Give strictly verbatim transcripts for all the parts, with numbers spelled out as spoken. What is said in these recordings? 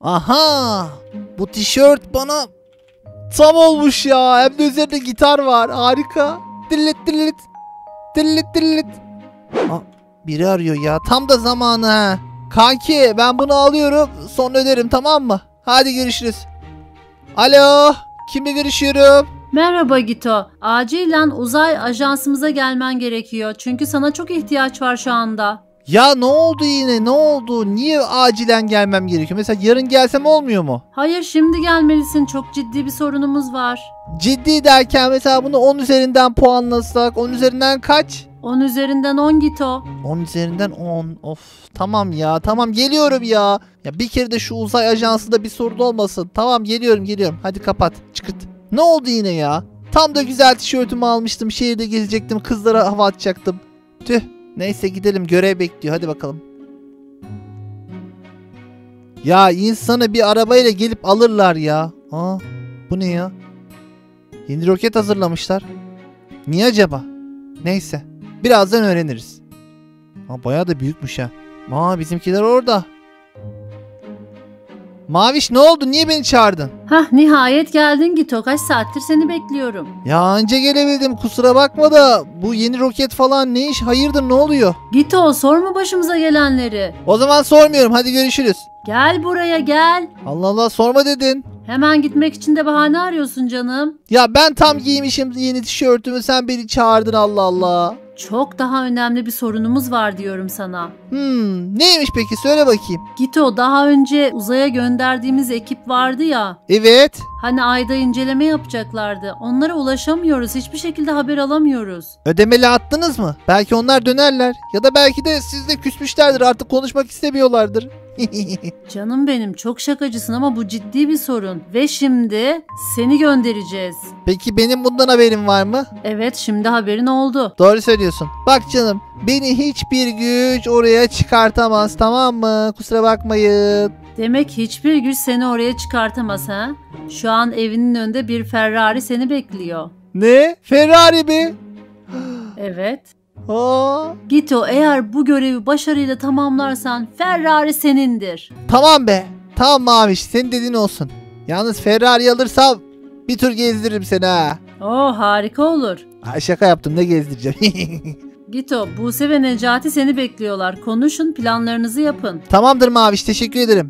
Aha! Bu tişört bana tam olmuş ya. Hem de üzerinde gitar var. Harika. Dillit dillit. Dillit dillit. Aa, biri arıyor ya. Tam da zamanı ha. Kanki ben bunu alıyorum. Sonra öderim, tamam mı? Hadi görüşürüz. Alo. Kimle görüşüyorum? Merhaba Gito. Acilen uzay ajansımıza gelmen gerekiyor. Çünkü sana çok ihtiyaç var şu anda. Ya ne oldu yine? Ne oldu? Niye acilen gelmem gerekiyor? Mesela yarın gelsem olmuyor mu? Hayır, şimdi gelmelisin. Çok ciddi bir sorunumuz var. Ciddi derken mesela bunu on üzerinden puanlasak, on üzerinden kaç? on üzerinden on Gito. on üzerinden on. Of, tamam ya. Tamam geliyorum ya. Ya bir kere de şu uzay ajansında bir sorun olmasın. Tamam geliyorum geliyorum. Hadi kapat. Çıkırt. Ne oldu yine ya? Tam da güzel tişörtümü almıştım. Şehirde gezecektim. Kızlara hava atacaktım. Tüh. Neyse gidelim. Görev bekliyor. Hadi bakalım. Ya insanı bir arabayla gelip alırlar ya. Aa, bu ne ya? Yeni roket hazırlamışlar. Niye acaba? Neyse. Birazdan öğreniriz. Aa, bayağı da büyükmüş ha. Aa, bizimkiler orada. Maviş ne oldu? Niye beni çağırdın? Hah, nihayet geldin Gito. Kaç saattir seni bekliyorum. Ya anca gelebildim. Kusura bakma da bu yeni roket falan ne iş? Hayırdır, ne oluyor? Gito, sorma başımıza gelenleri. O zaman sormuyorum. Hadi görüşürüz. Gel buraya gel. Allah Allah, sorma dedin. Hemen gitmek için de bahane arıyorsun canım. Ya ben tam giymişim yeni tişörtümü, sen beni çağırdın, Allah Allah. Çok daha önemli bir sorunumuz var diyorum sana. Hmm, neymiş peki, söyle bakayım. Gito, daha önce uzaya gönderdiğimiz ekip vardı ya. Evet. Hani ayda inceleme yapacaklardı. Onlara ulaşamıyoruz. Hiçbir şekilde haber alamıyoruz. Ödemeli attınız mı? Belki onlar dönerler. Ya da belki de sizle küsmüşlerdir, artık konuşmak istemiyorlardır. Canım benim, çok şakacısın ama bu ciddi bir sorun. Ve şimdi seni göndereceğiz. Peki benim bundan haberim var mı? Evet, şimdi haberin oldu. Doğru söylüyorsun. Bak canım, beni hiçbir güç oraya çıkartamaz, tamam mı? Kusura bakmayın. Demek hiçbir güç seni oraya çıkartamaz ha? Şu an evinin önünde bir Ferrari seni bekliyor. Ne? Ferrari mi? Evet. Aa. Gito, eğer bu görevi başarıyla tamamlarsan Ferrari senindir. Tamam be. Tamam Maviş, senin dediğin olsun. Yalnız Ferrari alırsam bir tur gezdiririm seni ha. Oh, harika olur. Ha, şaka yaptım, ne gezdireceğim. Gito, Buse ve Necati seni bekliyorlar. Konuşun, planlarınızı yapın. Tamamdır Maviş, teşekkür ederim.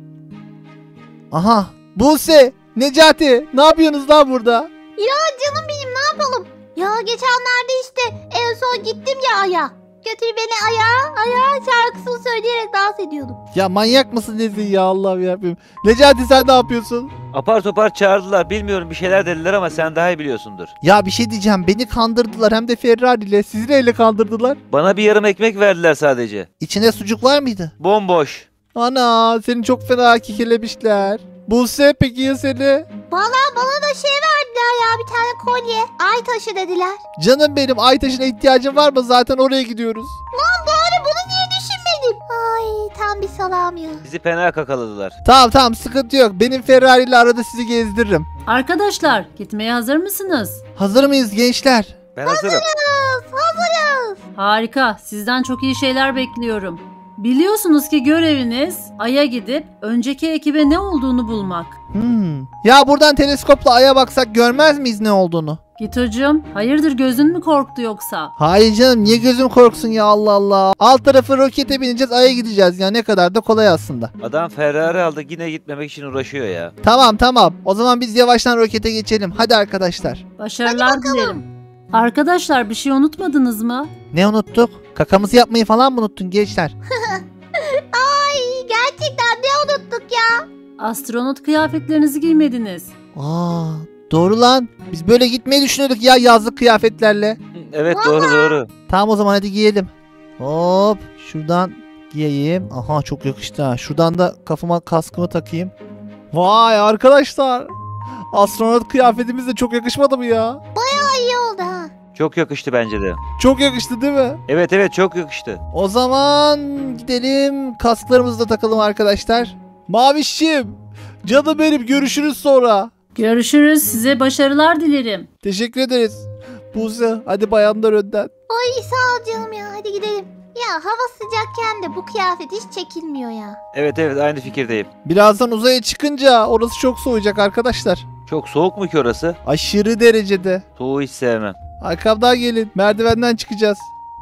Aha, Buse, Necati, ne yapıyorsunuz lan burada? Ya canım benim, ne yapalım? Ya geçenlerde işte en son gittim ya Ay'a. Götür beni Ay'a, Ay'a şarkısını söyleyerek dans ediyordum. Ya manyak mısın nesin ya, Allah'ım yarabbim. Necati sen ne yapıyorsun? Apar topar çağırdılar. Bilmiyorum, bir şeyler dediler ama sen daha iyi biliyorsundur. Ya bir şey diyeceğim, beni kandırdılar, hem de Ferrari ile. Sizi neyle kandırdılar? Bana bir yarım ekmek verdiler sadece. İçinde sucuk var mıydı? Bomboş. Ana, seni çok fena kekelemişler. Buse, peki ya seni? Bana, bana da şey verdiler ya, bir tane kolye. Ay taşı dediler. Canım benim, Aytaş'ına ihtiyacın var mı? Zaten oraya gidiyoruz. Lan doğru, bunu niye düşünmedim? Ay tam bir salam ya. Bizi fena kakaladılar. Tamam tamam, sıkıntı yok. Benim Ferrari ile arada sizi gezdiririm. Arkadaşlar, gitmeye hazır mısınız? Hazır mıyız gençler? Ben hazırım. Hazırız, hazırız. Harika, sizden çok iyi şeyler bekliyorum. Biliyorsunuz ki göreviniz Ay'a gidip önceki ekibe ne olduğunu bulmak. Hmm. Ya buradan teleskopla Ay'a baksak görmez miyiz ne olduğunu? Gito'cum, hayırdır, gözün mü korktu yoksa? Hayır canım, niye gözüm korksun ya, Allah Allah. Alt tarafı rokete bineceğiz, Ay'a gideceğiz ya, ne kadar da kolay aslında. Adam Ferrari aldı, yine gitmemek için uğraşıyor ya. Tamam tamam, o zaman biz yavaştan rokete geçelim. Hadi arkadaşlar. Başarılar dilerim. Arkadaşlar, bir şey unutmadınız mı? Ne unuttuk? Kakamızı yapmayı falan mı unuttun gençler? Ay gerçekten ne unuttuk ya? Astronot kıyafetlerinizi giymediniz. Aa, doğru lan. Biz böyle gitmeyi düşünüyorduk ya, yazlık kıyafetlerle. Evet, doğru doğru. Tamam o zaman, hadi giyelim. Hop, şuradan giyeyim. Aha, çok yakıştı ha. Şuradan da kafama kaskımı takayım. Vay arkadaşlar. Astronot kıyafetimiz de çok yakışmadı mı ya? Bayağı iyi oldu ha. Çok yakıştı bence de. Çok yakıştı değil mi? Evet evet, çok yakıştı. O zaman gidelim. Kasklarımızı da takalım arkadaşlar. Mavişim, canım benim, görüşürüz sonra. Görüşürüz. Size başarılar dilerim. Teşekkür ederiz. Buse hadi bayanlar önden. Ay sağ ol canım ya, hadi gidelim. Ya hava sıcakken de bu kıyafet hiç çekilmiyor ya. Evet evet aynı fikirdeyim. Birazdan uzaya çıkınca orası çok soğuyacak arkadaşlar. Çok soğuk mu ki orası? Aşırı derecede. Soğuğu hiç sevmem. Arkamdan gelin. Merdivenden çıkacağız.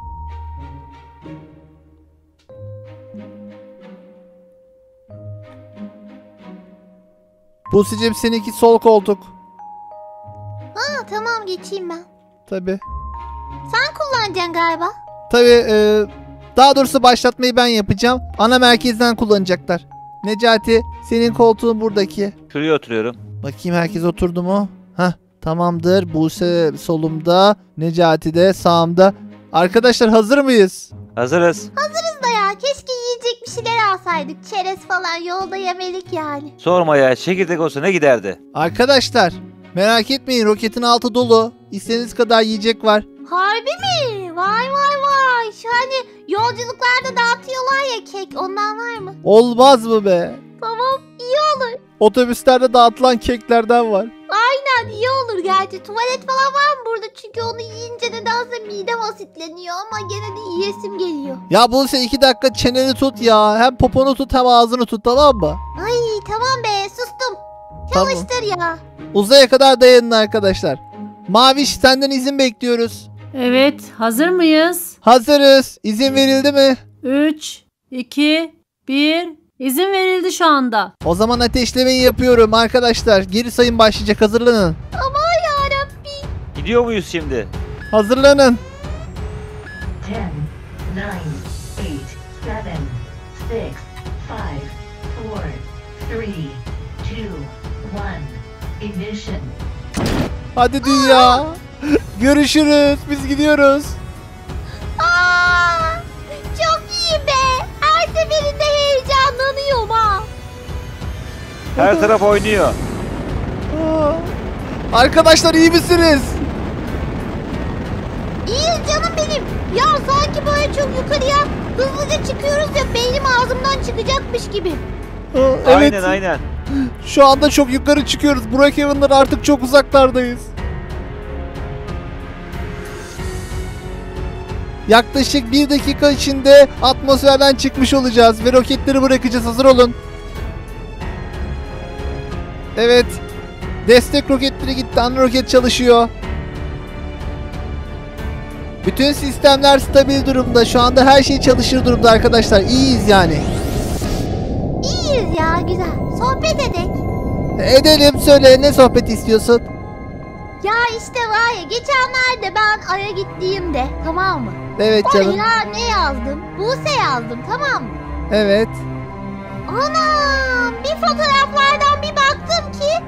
Buse'cim seninki sol koltuk. Ha tamam, geçeyim ben. Tabi. Sen kullanacaksın galiba. Tabi e, daha doğrusu başlatmayı ben yapacağım. Ana merkezden kullanacaklar. Necati senin koltuğun buradaki. Şuraya oturuyorum. Bakayım herkes oturdu mu? Hah tamamdır. Buse solumda. Necati de sağımda. Arkadaşlar hazır mıyız? Hazırız. Hazırız da ya, keşke yiyecek bir şeyler alsaydık. Çerez falan yolda yemelik yani. Sorma ya, çekirdek olsa ne giderdi? Arkadaşlar merak etmeyin, roketin altı dolu. İstediğiniz kadar yiyecek var. Harbi mi? Vay vay vay. Şu hani yolculuklarda dağıtıyorlar ya kek, ondan var mı? Olmaz mı be? Tamam, iyi olur. Otobüslerde dağıtılan keklerden var. Aynen, iyi olur gerçi. Tuvalet falan var mı burada? Çünkü onu yiyince nedense midem asitleniyor ama gene de yiyesim geliyor. Ya Buse iki dakika çeneni tut ya. Hem poponu tut hem ağzını tut, tamam mı? Ay tamam be, sustum. Tamam. Çalıştır ya. Uzaya kadar dayanın arkadaşlar. Maviş senden izin bekliyoruz. Evet, hazır mıyız? Hazırız. İzin verildi mi? üç, iki, bir. İzin verildi şu anda. O zaman ateşlemeyi yapıyorum arkadaşlar. Geri sayım başlayacak, hazırlanın. Aman yarabbim. Gidiyor muyuz şimdi? Hazırlanın. ten, nine, eight, seven, six, five, four, three, two, one. Ignition. Hadi dünya. Görüşürüz. Biz gidiyoruz. Aa, çok iyi be. Her seferinde heyecanlanıyorum ha. Her taraf oynuyor. Aa. Arkadaşlar iyi misiniz? İyiyiz canım benim. Ya sanki böyle çok yukarıya hızlıca çıkıyoruz ya, beynim ağzımdan çıkacakmış gibi. Aa, evet. Aynen aynen. Şu anda çok yukarı çıkıyoruz. Brookhaven'dan artık çok uzaklardayız. Yaklaşık bir dakika içinde atmosferden çıkmış olacağız ve roketleri bırakacağız. Hazır olun. Evet. Destek roketleri gitti. Ana roket çalışıyor. Bütün sistemler stabil durumda. Şu anda her şey çalışır durumda arkadaşlar. İyiyiz yani. İyiyiz ya, güzel. Sohbet edek. Edelim, söyle ne sohbet istiyorsun? Ya işte var ya, geçenlerde ben Ay'a gittiğimde, tamam mı? Evet canım. Oraya ne yazdım? Buse yazdım, tamam mı? Evet. Anam, bir fotoğraflardan bir baktım ki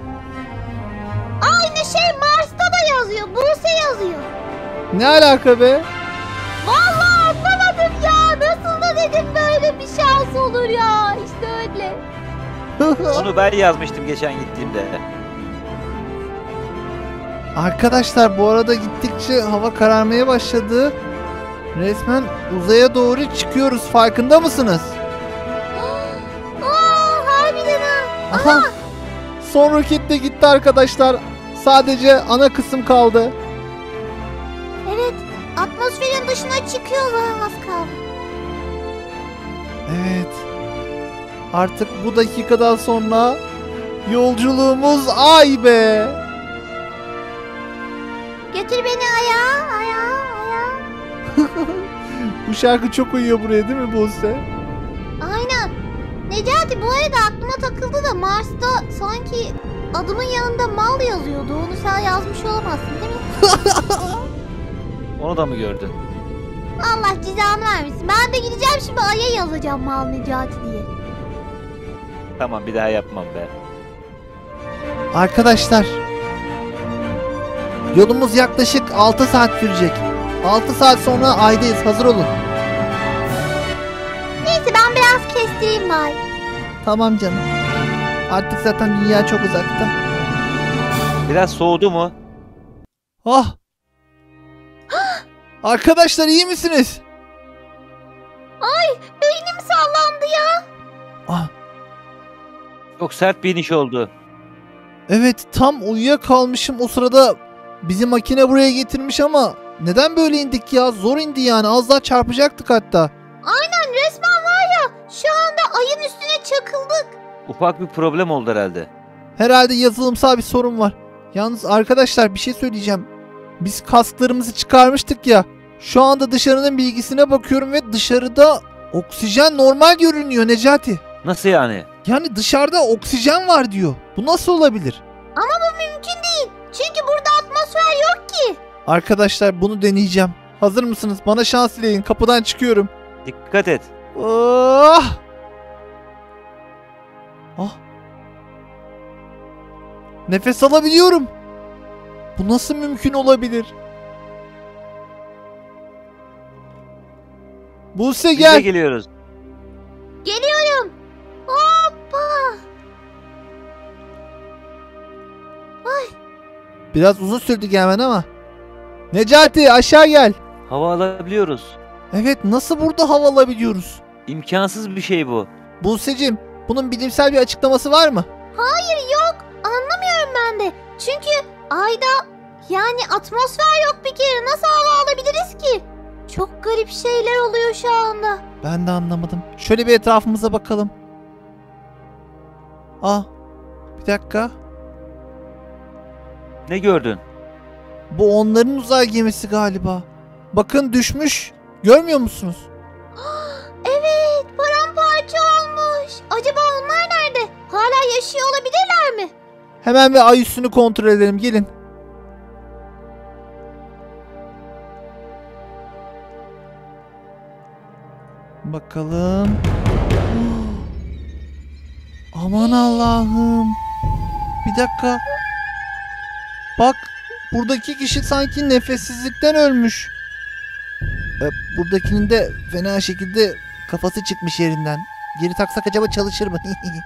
aynı şey Mars'ta da yazıyor. Buse yazıyor. Ne alaka be? Vallahi anlamadım ya. Nasıl da dedim böyle bir şans olur ya. İşte öyle. Onu ben yazmıştım geçen gittiğimde. Arkadaşlar bu arada gittikçe hava kararmaya başladı. Resmen uzaya doğru çıkıyoruz. Farkında mısınız? Aa, harbiden ha. Aha. Son roket de gitti arkadaşlar. Sadece ana kısım kaldı. Evet, atmosferin dışına çıkıyoruz ha, az kaldı. Evet. Artık bu dakikadan sonra yolculuğumuz ay be. Götür beni Ay'a, Ay'a, Ay'a. Bu şarkı çok uyuyor buraya değil mi Buse? Aynen. Necati, bu arada aklıma takıldı da Mars'ta sanki adımın yanında mal yazıyordu. Onu sen yazmış olamazsın değil mi? Onu da mı gördün? Allah cezanı vermesin. Ben de gideceğim şimdi Ay'a yazacağım mal Necati diye. Tamam bir daha yapmam be. Arkadaşlar, yolumuz yaklaşık altı saat sürecek. altı saat sonra aydayız. Hazır olun. Neyse ben biraz kestireyim bari. Tamam canım. Artık zaten dünya çok uzakta. Biraz soğudu mu? Ah! Arkadaşlar iyi misiniz? Ay, beynim sallandı ya. Ah, Çok sert bir iniş oldu. evet tam uyuyakalmışım. O sırada Bizi makine buraya getirmiş ama neden böyle indik ya? Zor indi yani. Az daha çarpacaktık hatta. Aynen, resmen var ya, şu anda ayın üstüne çakıldık. Ufak bir problem oldu herhalde. Herhalde yazılımsal bir sorun var. Yalnız arkadaşlar bir şey söyleyeceğim. Biz kasklarımızı çıkarmıştık ya. Şu anda dışarının bilgisine bakıyorum ve dışarıda oksijen normal görünüyor Necati. Nasıl yani? Yani dışarıda oksijen var diyor. Bu nasıl olabilir? Ama bu mümkün değil. Çünkü burada atmosfer yok ki. Arkadaşlar bunu deneyeceğim. Hazır mısınız? Bana şans dileyin. Kapıdan çıkıyorum. Dikkat et. Ah! Ah! Nefes alabiliyorum. Bu nasıl mümkün olabilir? Buse Biz de gel. geliyoruz. Geliyorum. Hoppa. Biraz uzun sürdü gelmen ama. Necati aşağı gel. Hava alabiliyoruz. Evet, nasıl burada hava alabiliyoruz? İmkansız bir şey bu. Buse'cim, bunun bilimsel bir açıklaması var mı? Hayır, yok. Anlamıyorum ben de. Çünkü ayda yani atmosfer yok bir kere. Nasıl hava alabiliriz ki? Çok garip şeyler oluyor şu anda. Ben de anlamadım. Şöyle bir etrafımıza bakalım. Ah, bir dakika. Ne gördün? Bu onların uzay gemisi galiba. Bakın düşmüş. Görmüyor musunuz? Evet, paramparça olmuş. Acaba onlar nerede? Hala yaşıyor olabilirler mi? Hemen bir ay üstünü kontrol edelim. Gelin. Bakalım. Aman Allah'ım. Bir dakika. Bak, buradaki kişi sanki nefessizlikten ölmüş. Ee, buradakinin de fena şekilde kafası çıkmış yerinden. Geri taksak acaba çalışır mı?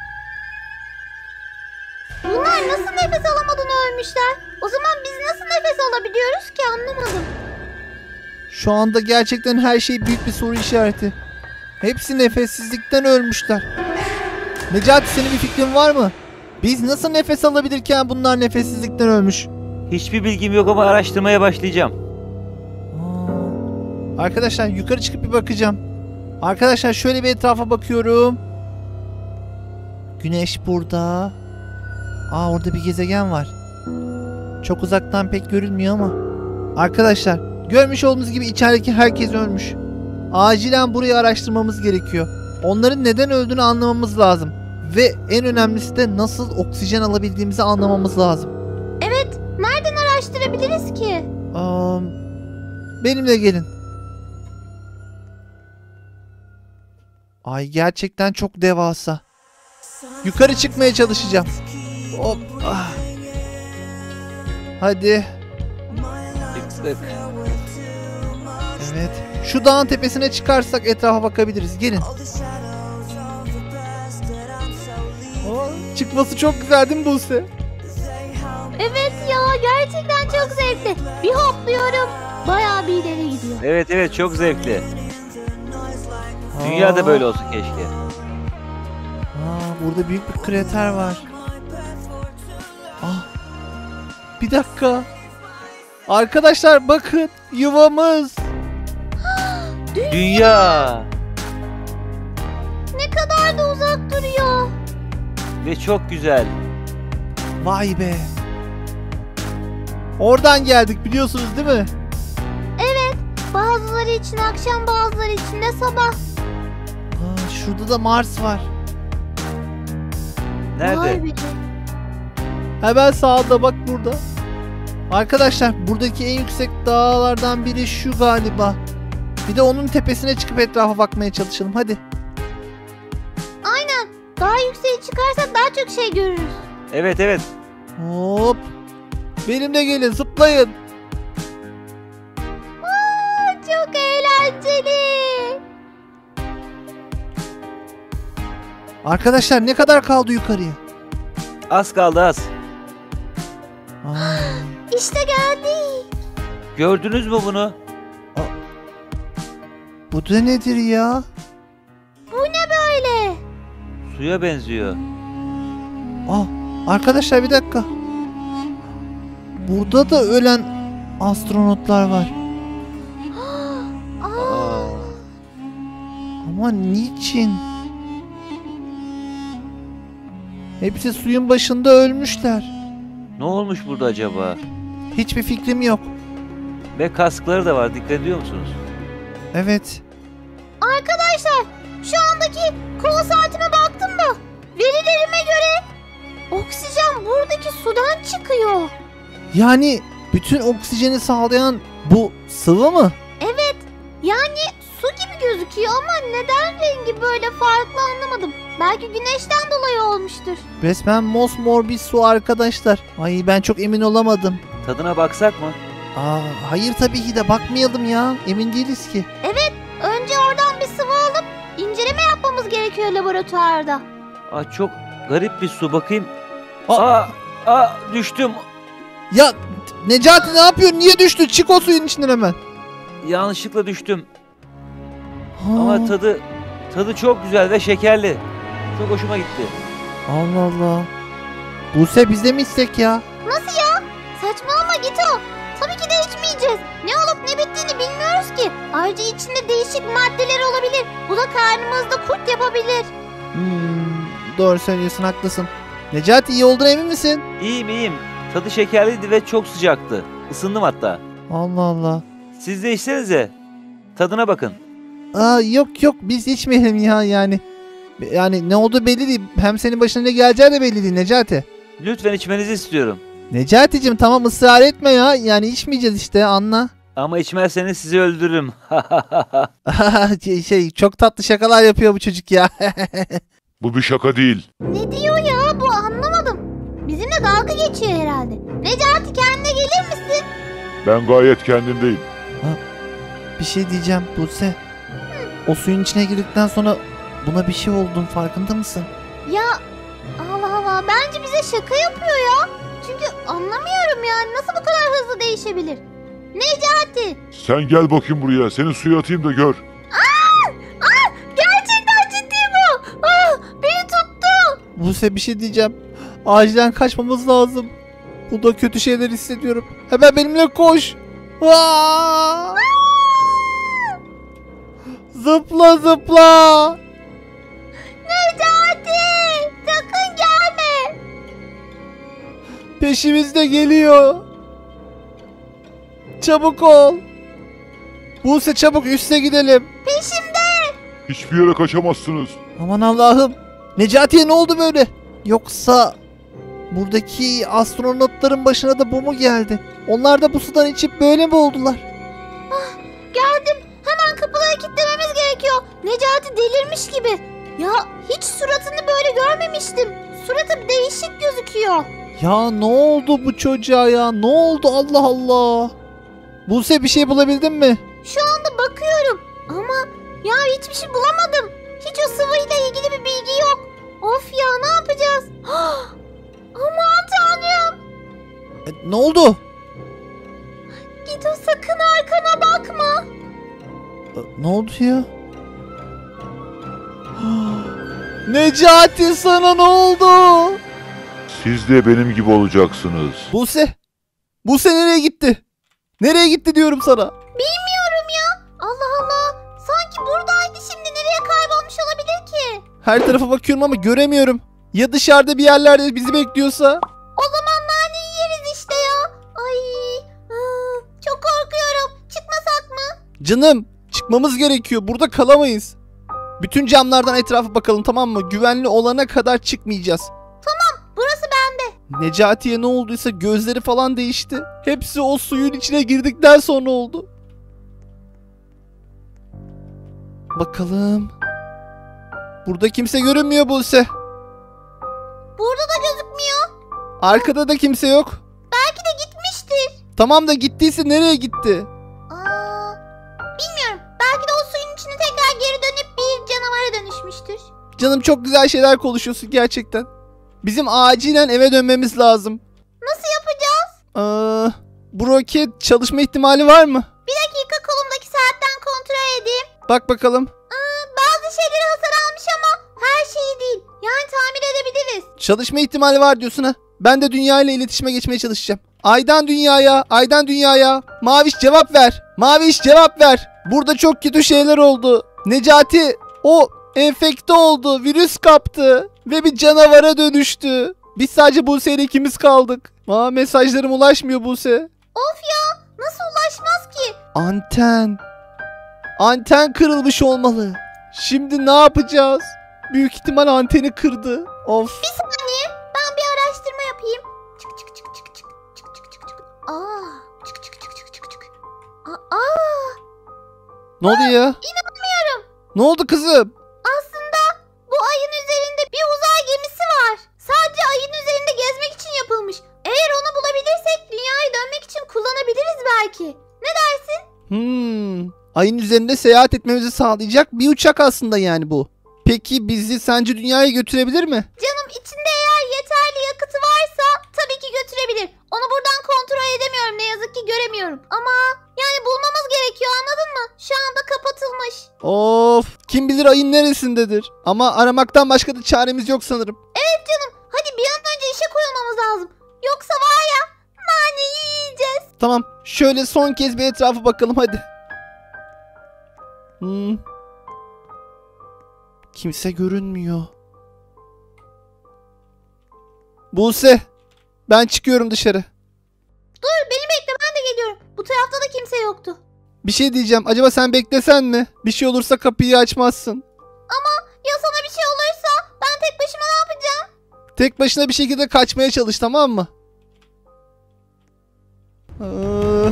Bunlar nasıl nefes alamadan ölmüşler? O zaman biz nasıl nefes alabiliyoruz ki, anlamadım. Şu anda gerçekten her şey büyük bir soru işareti. Hepsi nefessizlikten ölmüşler. Necati, senin bir fikrin var mı? Biz nasıl nefes alabilirken bunlar nefessizlikten ölmüş? Hiçbir bilgim yok ama araştırmaya başlayacağım. Aa, arkadaşlar yukarı çıkıp bir bakacağım. Arkadaşlar şöyle bir etrafa bakıyorum. Güneş burada. Aa, orada bir gezegen var. Çok uzaktan pek görünmüyor ama. Arkadaşlar görmüş olduğunuz gibi içerideki herkes ölmüş. Acilen burayı araştırmamız gerekiyor. Onların neden öldüğünü anlamamız lazım. Ve en önemlisi de nasıl oksijen alabildiğimizi anlamamız lazım. Evet, nereden araştırabiliriz ki? Aa, benimle gelin. Ay gerçekten çok devasa. Yukarı çıkmaya çalışacağım. Hop. Ah. Hadi. Çıktık. Evet. Şu dağın tepesine çıkarsak etrafa bakabiliriz. Gelin. Aa, çıkması çok güzel değil mi Buse? Evet ya, gerçekten çok zevkli. Bir hopluyorum, bayağı bir ileri gidiyor. Evet evet çok zevkli. Dünya da böyle olsun keşke. Aa, burada büyük bir krater var. Ah. Bir dakika. Arkadaşlar bakın, yuvamız. Dünya. Ne kadar da uzak duruyor. Ve çok güzel. Vay be. Oradan geldik biliyorsunuz değil mi? Evet, bazıları için akşam, bazıları için de sabah. Aa, şurada da Mars var. Nerede? Vay be. Hemen sağda bak burada. Arkadaşlar buradaki en yüksek dağlardan biri şu galiba. Bir de onun tepesine çıkıp etrafa bakmaya çalışalım hadi. Aynen, daha yükseğe çıkarsak daha çok şey görürüz. Evet evet. Hop. Benimle gelin, zıplayın. Aa, çok eğlenceli. Arkadaşlar ne kadar kaldı yukarıya? Az kaldı az. Aa, İşte geldik. Gördünüz mü bunu? bu da nedir ya? Bu ne böyle? Suya benziyor. Ah, arkadaşlar bir dakika. burada da ölen astronotlar var. Aa, Ama niçin? Hepsi suyun başında ölmüşler. Ne olmuş burada acaba? Hiçbir fikrim yok. Ve kaskları da var, dikkat ediyor musunuz? Evet. arkadaşlar şu andaki kol saatime baktım da verilerime göre oksijen buradaki sudan çıkıyor. Yani bütün oksijeni sağlayan bu sıvı mı? Evet, yani su gibi gözüküyor ama neden rengi böyle farklı anlamadım. Belki güneşten dolayı olmuştur. Resmen mosmor bir su arkadaşlar. Ay ben çok emin olamadım. Tadına baksak mı? Aa, hayır tabii ki de bakmayalım ya. Emin değiliz ki. Önce oradan bir sıvı alıp inceleme yapmamız gerekiyor laboratuvarda. Aa, çok garip bir su, bakayım. Aa. Aa, aa düştüm. Ya Necati ne yapıyor? Niye düştü? Çık o suyun içinden hemen. Yanlışlıkla düştüm. Ha, Ama tadı tadı çok güzel ve şekerli. Çok hoşuma gitti. Allah Allah. Buse biz de mi içsek ya? Nasıl ya? Saçmalama Gito. Tabii ki de içmeyeceğiz. Ne olup ne bittiğini bilmiyoruz ki. Ayrıca içinde değişik maddeler olabilir. Bu da karnımızda kurt yapabilir. Hmm, doğru söylüyorsun, haklısın. Necati iyi olduğuna emin misin? İyiyim iyiyim. Tadı şekerliydi ve çok sıcaktı. Isındım hatta. Allah Allah. Siz de içsenize. Tadına bakın. Aa, yok yok biz içmeyelim ya yani. Yani ne oldu belli değil. Hem senin başına ne geleceği de belli değil Necati. Lütfen içmenizi istiyorum. Necati'cim tamam ısrar etme ya. Yani içmeyeceğiz işte, anla. Ama içmezseniz sizi öldürürüm. şey, şey çok tatlı şakalar yapıyor bu çocuk ya. Bu bir şaka değil. Ne diyor ya bu, anlamadım. Bizimle dalga geçiyor herhalde. Necati kendine gelir misin? Ben gayet kendimdeyim. Bir şey diyeceğim Buse. O suyun içine girdikten sonra buna bir şey oldun, farkında mısın? Ya Allah Allah, bence bize şaka yapıyor ya. Çünkü anlamıyorum yani, nasıl bu kadar hızlı değişebilir? Necati! Sen gel bakayım buraya. Seni suya atayım da gör. Gerçekten ciddi bu! Ah, beni tuttu! Buse bir şey diyeceğim. Acilen kaçmamız lazım. Burada kötü şeyler hissediyorum. Hemen benimle koş. Aa! Zıpla zıpla. Necati! Sakın gelme! Peşimizde geliyor. Çabuk ol. Buse çabuk üste gidelim. Peşimde! Hiçbir yere kaçamazsınız. Aman Allah'ım. Necati'ye ne oldu böyle? Yoksa buradaki astronotların başına da bu mu geldi? Onlar da bu sudan içip böyle mi oldular? Geldim. Hemen kapıları kilitlememiz gerekiyor. Necati delirmiş gibi. Ya hiç suratını böyle görmemiştim. Suratı değişik gözüküyor. Ya ne oldu bu çocuğa ya? Ne oldu Allah Allah? Buse bir şey bulabildin mi? Şu anda bakıyorum ama ya hiçbir şey bulamadım. Hiç o sıvıyla ilgili bir bilgi yok. Of ya, ne yapacağız? Aman tanrım. E, ne oldu? Gito sakın arkana bakma. E, ne oldu ya? Necati sana ne oldu? Siz de benim gibi olacaksınız. Buse. Buse nereye gitti? Nereye gitti diyorum sana. Bilmiyorum ya. Allah Allah. Sanki buradaydı, şimdi nereye kaybolmuş olabilir ki? Her tarafa bakıyorum ama göremiyorum. Ya dışarıda bir yerlerde bizi bekliyorsa? O zaman nane yeriz işte ya. Ay, ıı, çok korkuyorum. Çıkmasak mı? Canım çıkmamız gerekiyor. Burada kalamayız. Bütün camlardan etrafa bakalım, tamam mı? Güvenli olana kadar çıkmayacağız. Burası bende. Necati'ye ne olduysa gözleri falan değişti. Hepsi o suyun içine girdikten sonra oldu. Bakalım. Burada kimse görünmüyor Buse. Burada da gözükmüyor. Arkada da kimse yok. Belki de gitmiştir. Tamam da gittiyse nereye gitti? Aa, bilmiyorum. Belki de o suyun içine tekrar geri dönüp bir canavara dönüşmüştür. Canım çok güzel şeyler konuşuyorsun gerçekten. Bizim acilen eve dönmemiz lazım. Nasıl yapacağız? Aa, bu roket çalışma ihtimali var mı? Bir dakika, kolumdaki saatten kontrol edeyim. Bak bakalım. Aa, bazı şeyleri hasar almış ama her şeyi değil. Yani tamir edebiliriz. Çalışma ihtimali var diyorsun ha. Ben de dünya ile iletişime geçmeye çalışacağım. Aydan dünyaya, aydan dünyaya. Maviş cevap ver. Maviş cevap ver. Burada çok kötü şeyler oldu. Necati o enfekte oldu. Virüs kaptı. Ve bir canavara dönüştü. Biz sadece Buse ile ikimiz kaldık. Aa, mesajlarım ulaşmıyor Buse. Of ya, nasıl ulaşmaz ki? Anten. Anten kırılmış olmalı. Şimdi ne yapacağız? Büyük ihtimal anteni kırdı. Of. Bir saniye, ben bir araştırma yapayım. Çık çık çık çık çık çık çık çık çık. Aa, çık çık çık çık çık çık. Aa, aa, Ne oldu ya? inanmıyorum. Ne oldu kızım? Aslında bu ayın üzerinde bir uzay gemisi var. Sadece ayın üzerinde gezmek için yapılmış. Eğer onu bulabilirsek dünyayı dönmek için kullanabiliriz belki. Ne dersin? Hmm. Ayın üzerinde seyahat etmemizi sağlayacak bir uçak aslında yani bu. Peki bizi sence dünyaya götürebilir mi? Canım, içinde eğer yeterli yakıtı varsa tabii ki götürebilir. Onu buradan kontrol edemiyorum, ne yazık ki göremiyorum. Ama yani bulmamız gerekiyor, anladın mı? Şu anda kapatılmış. Of. Kim bilir ayın neresindedir. Ama aramaktan başka da çaremiz yok sanırım. Evet canım, hadi bir an önce işe koyulmamız lazım. Yoksa var ya, nane yiyeceğiz. Tamam. Şöyle son kez bir etrafa bakalım hadi. Hmm. Kimse görünmüyor. Buse. Ben çıkıyorum dışarı. Dur, beni bekle, ben de geliyorum. Bu tarafta da kimse yoktu. Bir şey diyeceğim. Acaba sen beklesen mi? Bir şey olursa kapıyı açmazsın. Ya sana bir şey olursa ben tek başıma ne yapacağım? Tek başına bir şekilde kaçmaya çalış, tamam mı? Aa.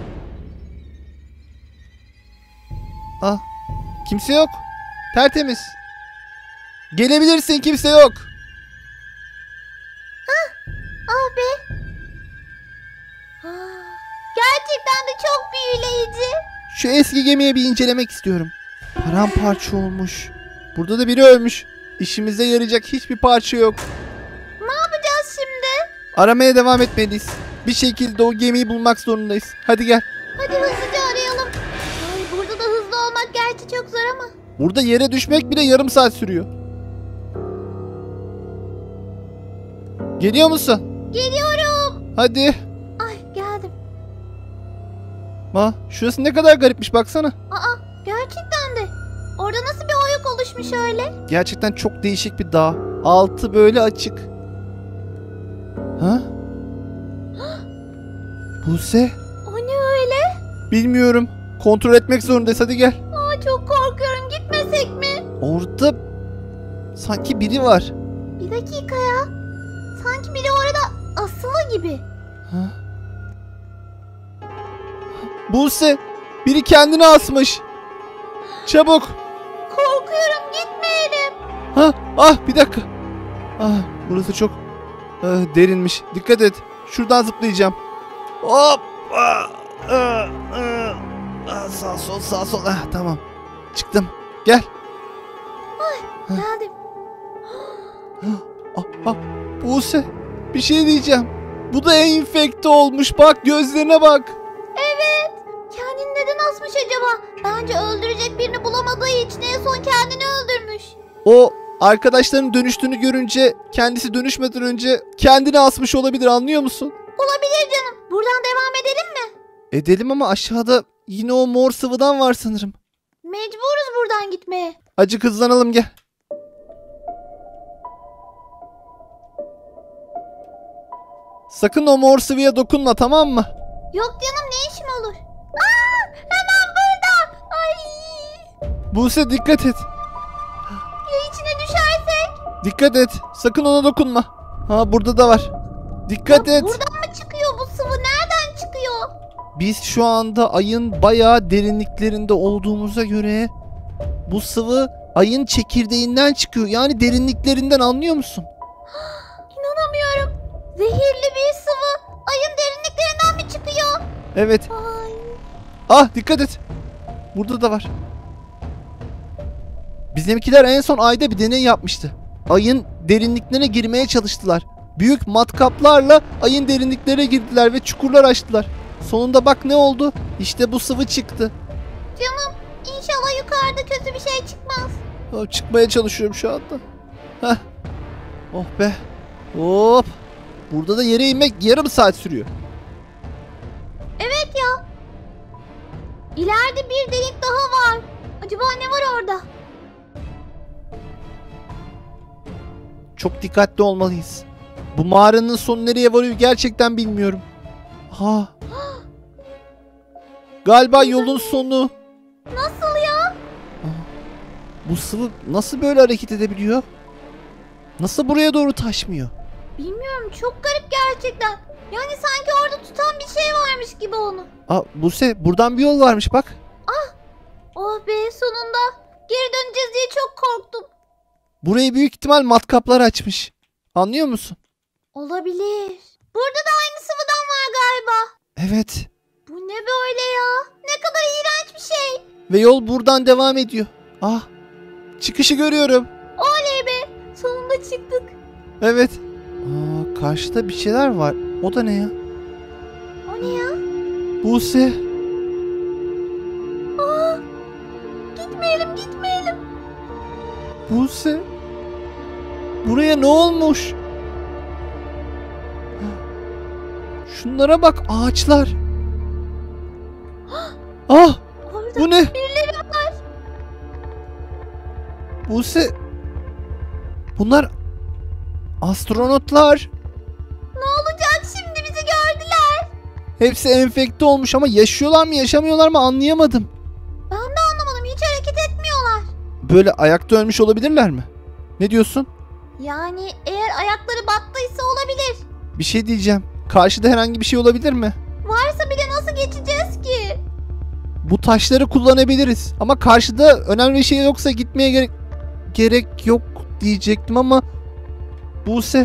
Ah. Kimse yok. Tertemiz. Gelebilirsin, kimse yok. Ah be. Ah, gerçekten de çok büyüleyici. Şu eski gemiye bir incelemek istiyorum. Paramparça olmuş. Burada da biri ölmüş. İşimize yarayacak hiçbir parça yok. Ne yapacağız şimdi? Aramaya devam etmeliyiz. Bir şekilde o gemiyi bulmak zorundayız. Hadi gel. Hadi hızlıca arayalım. Ay, burada da hızlı olmak gerçi çok zor ama. Burada yere düşmek bile yarım saat sürüyor. Geliyor musun? Geliyorum. Hadi. Ay, geldim. Ma, şurası ne kadar garipmiş baksana. Aa, gerçekten de. Orada nasıl bir oyuk oluşmuş öyle? Gerçekten çok değişik bir dağ. Altı böyle açık. Ha? Buse? O ne öyle? Bilmiyorum. Kontrol etmek zorundayız. Hadi gel. Aa, çok korkuyorum, gitmesek mi? Orada sanki biri var. Bir dakika ya. Sanki biri orada asılı gibi. Ha? Buse, biri kendini asmış. Çabuk. Korkuyorum, gitmeyelim. Ha, ah bir dakika. Ah, burası çok ah, derinmiş. Dikkat et. Şuradan zıplayacağım. Hop. Ah, ah, ah. Ah, sağ sol sağ sol. Ah, tamam. Çıktım. Gel. Geldim. Ah, ah. Buse, bir şey diyeceğim. Bu da enfekte olmuş. Bak gözlerine bak. Evet. Kendini neden asmış acaba? Bence öldürecek birini bulamadığı için en son kendini öldürmüş. O arkadaşlarının dönüştüğünü görünce kendisi dönüşmeden önce kendini asmış olabilir, anlıyor musun? Olabilir canım. Buradan devam edelim mi? Edelim ama aşağıda yine o mor sıvıdan var sanırım. Mecburuz buradan gitmeye. Acık hızlanalım gel. Sakın o mor sıvıya dokunma, tamam mı? Yok canım, ne işim olur? Aa, hemen burada. Ay. Buse dikkat et. Ya içine düşersek? Dikkat et. Sakın ona dokunma. Ha, burada da var. Dikkat Ya et. buradan mı çıkıyor bu sıvı? Nereden çıkıyor? Biz şu anda ayın bayağı derinliklerinde olduğumuza göre bu sıvı ayın çekirdeğinden çıkıyor. Yani derinliklerinden, anlıyor musun? İnanamıyorum. Zehirli bir sıvı. Ayın derinliklerinden mi çıkıyor? Evet. Ay. Ah, dikkat et. Burada da var. Bizimkiler en son ayda bir deney yapmıştı. Ayın derinliklerine girmeye çalıştılar. Büyük matkaplarla ayın derinliklerine girdiler ve çukurlar açtılar. Sonunda bak ne oldu? İşte bu sıvı çıktı. Canım, inşallah yukarıda kötü bir şey çıkmaz. Oh, çıkmaya çalışıyorum şu anda. Heh. Oh be. Hop. Burada da yere inmek yarım saat sürüyor. İleride bir delik daha var. Acaba ne var orada? Çok dikkatli olmalıyız. Bu mağaranın sonu nereye varıyor gerçekten bilmiyorum. Ha. Galiba yolun sonu. Nasıl ya? Bu sıvı nasıl böyle hareket edebiliyor? Nasıl buraya doğru taşmıyor? Bilmiyorum, çok garip gerçekten. Yani sanki orada tutan bir şey varmış gibi onu. Aa, Buse, buradan bir yol varmış bak. Oh be, sonunda. Geri döneceğiz diye çok korktum. Burayı büyük ihtimal matkaplar açmış. Anlıyor musun? Olabilir. Burada da aynı sıvıdan var galiba. Evet. Bu ne böyle ya? Ne kadar iğrenç bir şey. Ve yol buradan devam ediyor. Ah. Çıkışı görüyorum. Oley be. Sonunda çıktık. Evet. Aa, karşıda bir şeyler var. O da ne ya? O ne ya? Buse. Aa, gitmeyelim gitmeyelim. Buse. Buraya ne olmuş? Şunlara bak, ağaçlar. Ah, Orada bu ne? birileri var. Buse. Bunlar astronotlar. Ne olacak şimdi, bizi gördüler. Hepsi enfekte olmuş ama yaşıyorlar mı yaşamıyorlar mı anlayamadım. Ben de anlamadım, hiç hareket etmiyorlar. Böyle ayakta ölmüş olabilirler mi? Ne diyorsun? Yani eğer ayakları battıysa olabilir. Bir şey diyeceğim. Karşıda herhangi bir şey olabilir mi? Varsa bile nasıl geçeceğiz ki? Bu taşları kullanabiliriz. Ama karşıda önemli bir şey yoksa gitmeye gerek gerek yok diyecektim ama Buse.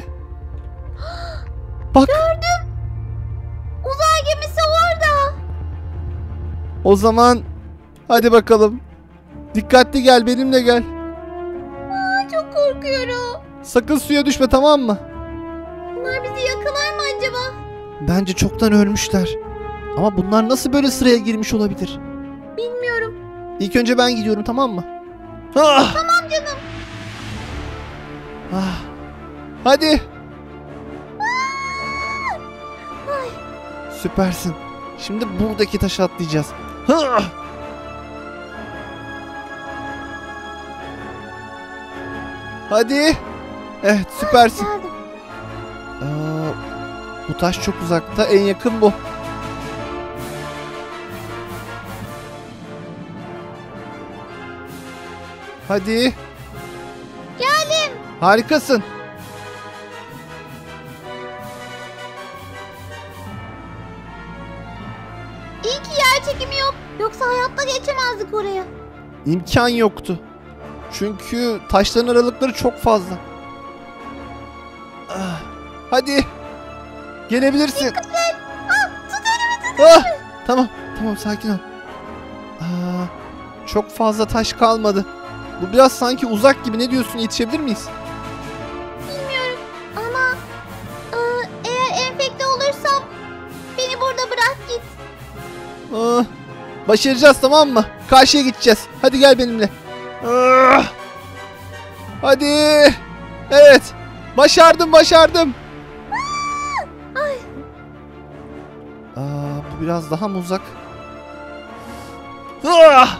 Bak. Gördüm. Uzay gemisi orada. O zaman hadi bakalım. Dikkatli gel, benimle gel. Aa, çok korkuyorum. Sakın suya düşme, tamam mı? Bunlar bizi yakalar mı acaba? Bence çoktan ölmüşler. Ama bunlar nasıl böyle sıraya girmiş olabilir? Bilmiyorum. İlk önce ben gidiyorum, tamam mı? Ah! Tamam canım. Ah! Hadi. Ay. Süpersin. Şimdi buradaki taşı atlayacağız. Ah! Hadi. Evet, süpersin. Geldim. Aa, bu taş çok uzakta. En yakın bu. Hadi. Geldim. Harikasın. İyi ki yer çekimi yok. Yoksa hayatta geçemezdik oraya. İmkan yoktu. Çünkü taşların aralıkları çok fazla. Ah, hadi. Gelebilirsin. Dikkat et. Ah, tut elimi tut. Ah, tamam, tamam, sakin ol. Aa, çok fazla taş kalmadı. Bu biraz sanki uzak gibi. Ne diyorsun? Yetişebilir miyiz? Bilmiyorum ama e, eğer enfekte olursam beni burada bırak git. Ah, başaracağız, tamam mı? Karşıya gideceğiz. Hadi gel benimle. Ah, hadi. Evet. Başardım, başardım. Ay. Aa, bu biraz daha mı uzak? Ah!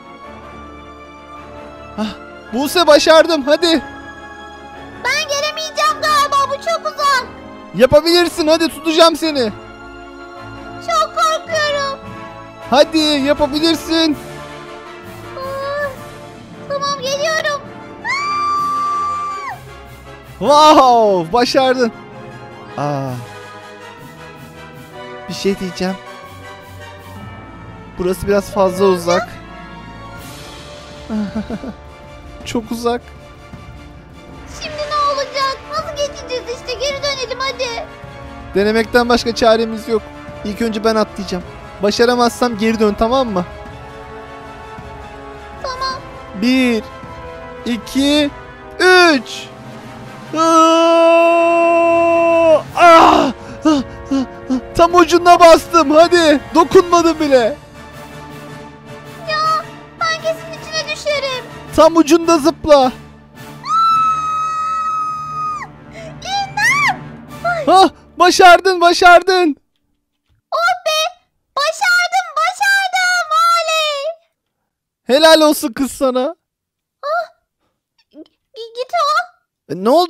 Ah, Buse, başardım. Hadi. Ben gelemeyeceğim galiba, bu çok uzak. Yapabilirsin. Hadi, tutacağım seni. Çok korkuyorum. Hadi, yapabilirsin. Ah, tamam, geliyorum. Wow, başardın. Aa. Bir şey diyeceğim. Burası biraz fazla uzak. Çok uzak. Şimdi ne olacak? Nasıl geçeceğiz işte? Geri dönelim hadi. Denemekten başka çaremiz yok. İlk önce ben atlayacağım. Başaramazsam geri dön, tamam mı? Tamam. Bir, iki, üç. Aa! Ah! Ah! Ah! Ah! Tam ucuna bastım. Hadi. Dokunmadım bile. Ya ben kesin içine düşerim. Tam ucunda zıpla. İmdat! Ah! Başardın, başardın. Oh be! Başardım, başardım! Helal olsun kız sana. G- Git o. E, ne oldu?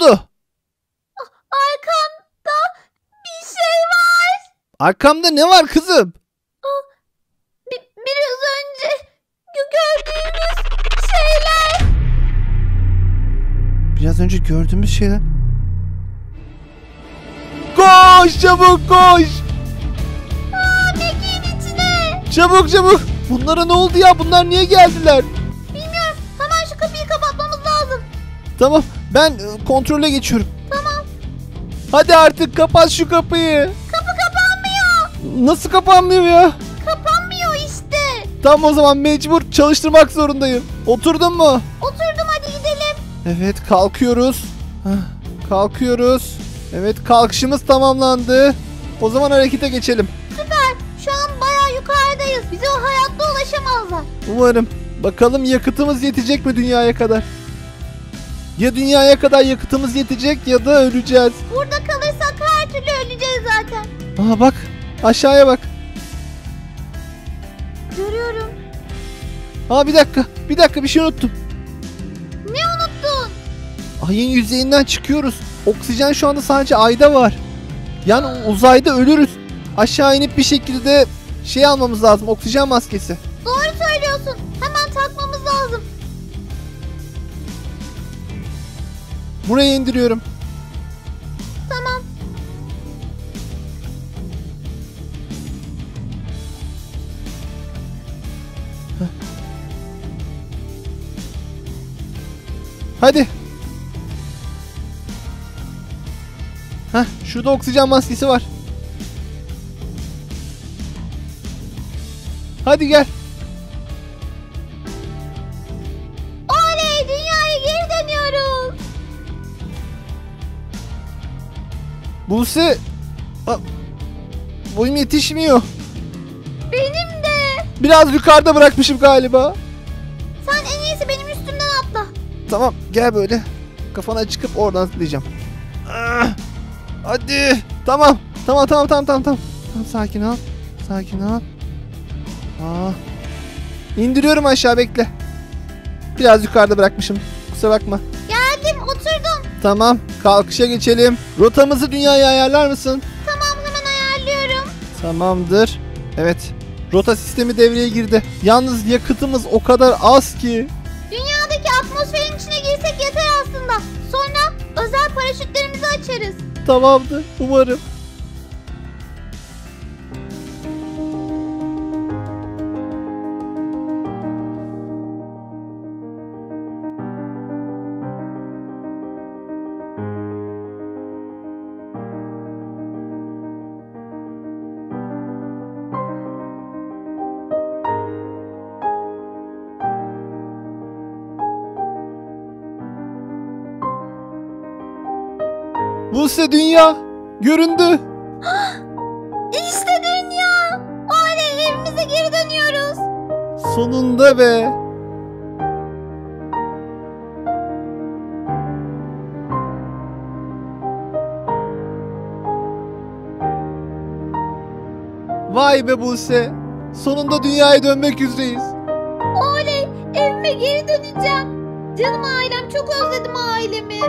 Arkanda bir şey var. Arkamda ne var kızım? Bi- biraz önce gö- gördüğümüz şeyler. Biraz önce gördüğümüz şeyler. Koş çabuk koş. Aa, Mekiğin içine. Çabuk çabuk. Bunlara ne oldu ya? Bunlar niye geldiler? Bilmiyorum. Hemen şu kapıyı kapatmamız lazım. Tamam ben e, kontrole geçiyorum. Tamam. Hadi artık kapat şu kapıyı. Kapı kapanmıyor. Nasıl kapanmıyor ya? Kapanmıyor işte. Tamam o zaman mecbur çalıştırmak zorundayım. Oturdun mu? Oturdum, hadi gidelim. Evet kalkıyoruz. Hah, kalkıyoruz. Evet kalkışımız tamamlandı. O zaman harekete geçelim. Şu an bayağı yukarıdayız. Bize o hayatta ulaşamazlar. Umarım. Bakalım yakıtımız yetecek mi dünyaya kadar? Ya dünyaya kadar yakıtımız yetecek ya da öleceğiz. Burada kalırsak her türlü öleceğiz zaten. Aa bak aşağıya bak. Görüyorum. Aa bir dakika bir dakika bir şey unuttum. Ne unuttun? Ayın yüzeyinden çıkıyoruz. Oksijen şu anda sadece ayda var. Yani uzayda ölürüz. Aşağı inip bir şekilde şey almamız lazım. Oksijen maskesi. Doğru söylüyorsun. Hemen takmamız lazım. Buraya indiriyorum. Tamam. Hadi. Heh, şurada oksijen maskesi var. Hadi gel. Oley, dünyaya geri dönüyoruz. Buse. Aa, boyum yetişmiyor. Benim de. Biraz yukarıda bırakmışım galiba. Sen en iyisi benim üstümden atla. Tamam gel böyle. Kafana çıkıp oradan atlayacağım. Ah, hadi. Tamam. Tamam tamam tamam tamam. Tamam, tamam sakin ol. Sakin ol. Aa. İndiriyorum aşağı bekle. Biraz yukarıda bırakmışım. Kusura bakma. Geldim, oturdum. Tamam kalkışa geçelim. Rotamızı dünyaya ayarlar mısın? Tamam, hemen ayarlıyorum. Tamamdır. Evet. Rota sistemi devreye girdi. Yalnız yakıtımız o kadar az ki. Dünyadaki atmosferin içine girsek yeter aslında. Sonra özel paraşütlerimizi açarız. Tamamdır. Umarım. Buse dünya göründü. İşte dünya. Oley, evimize geri dönüyoruz. Sonunda be. Vay be Buse. Sonunda dünyaya dönmek üzereyiz. Oley, evime geri döneceğim. Canım ailem, çok özledim ailemi.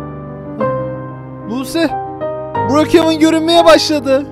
Buse. Brookhaven görünmeye başladı.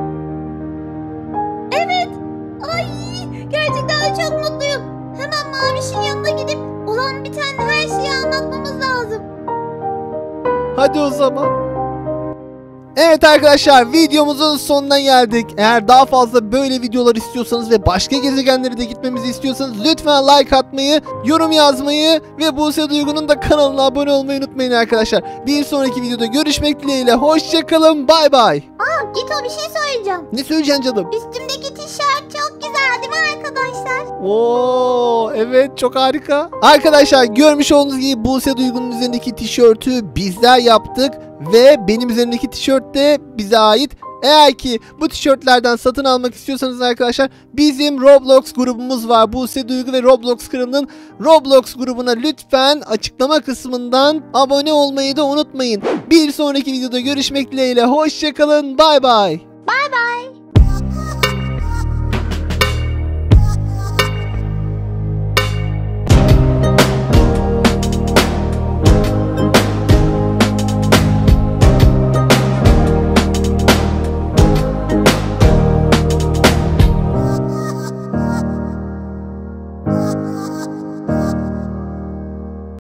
Evet. Ay, gerçekten de çok mutluyum. Hemen Maviş'in yanına gidip olan biten her şeyi anlatmamız lazım. Hadi o zaman. Evet arkadaşlar videomuzun sonuna geldik. Eğer daha fazla böyle videolar istiyorsanız ve başka gezegenlere de gitmemizi istiyorsanız lütfen like atmayı, yorum yazmayı ve Buse Duygu'nun da kanalına abone olmayı unutmayın arkadaşlar. Bir sonraki videoda görüşmek dileğiyle. Hoşçakalın. Bay bay. Aa, Gito, bir şey söyleyeceğim. Ne söyleyeceksin canım? Üstümdeki tişört çok güzel değil mi arkadaşlar? Oo evet çok harika. Arkadaşlar görmüş olduğunuz gibi Buse Duygu'nun üzerindeki tişörtü bizler yaptık. Ve benim üzerimdeki tişört de bize ait. Eğer ki bu tişörtlerden satın almak istiyorsanız arkadaşlar bizim Roblox grubumuz var. Buse Duygu ve Roblox grubunun Roblox grubuna lütfen açıklama kısmından abone olmayı da unutmayın. Bir sonraki videoda görüşmek dileğiyle. Hoşçakalın. Bay bay. Bay bay. Aa!